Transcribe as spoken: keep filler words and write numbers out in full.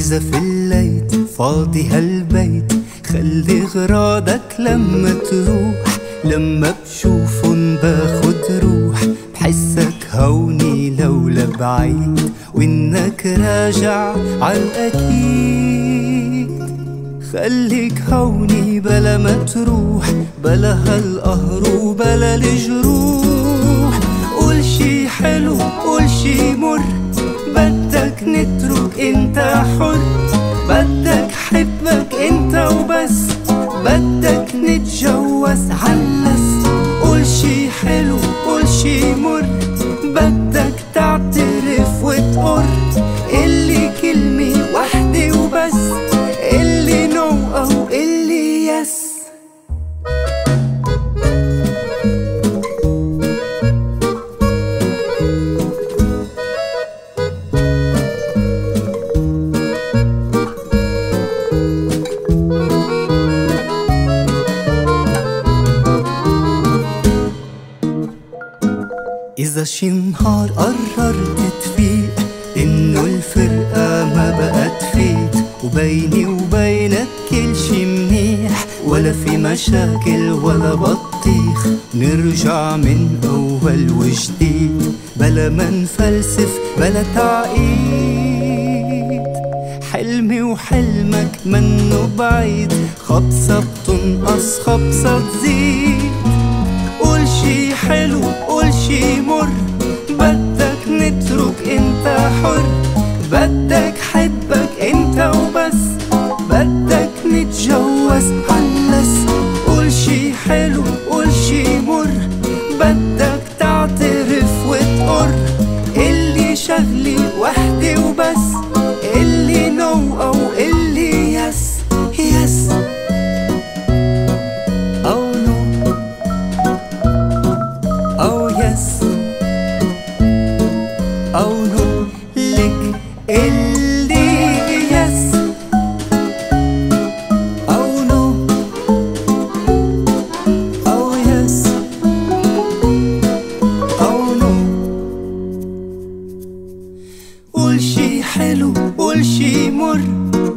إذا في الليل فاضي هالبيت خلي غراضك لما تروح، لما بشوفن باخد روح، بحسك هوني لولا بعيد وإنك راجع عالأكيد. خليك هوني بلا ما تروح، بلا هالقهر وبلا الجروح. قول شي حلو قول شي مر، بدك نترك انت حر، بدك حبك انت وبس، بدك نتجوز علس. قول شي حلو قول شي مر، بدك تعترف وتقر، اللي كلمة وحدة وبس، اللي نو او اللي يس. إذا شي نهار قررت تفيق إنه الفرقة ما بقت فيك، وبيني وبينك كل شي منيح، ولا في مشاكل ولا بطيخ، نرجع من أول وجديد، بلا ما نفلسف بلا تعقيد. حلمي وحلمك منه بعيد، خبصة بتنقص خبصة تزيد. قول شي حلو قول شي مر، بدك نترك انت حر، بدك حبك انت وبس، بدك نتجوز علس. قول شي حلو قول شي مر، بدك تعترف وتقر، اللي شغلي وحدي وبس، اللي نو او اللي يس. يس او نو أو يس أو نو، لك اللي يس أو نو أو يس أو نو. قول شي حلو قول شي مر،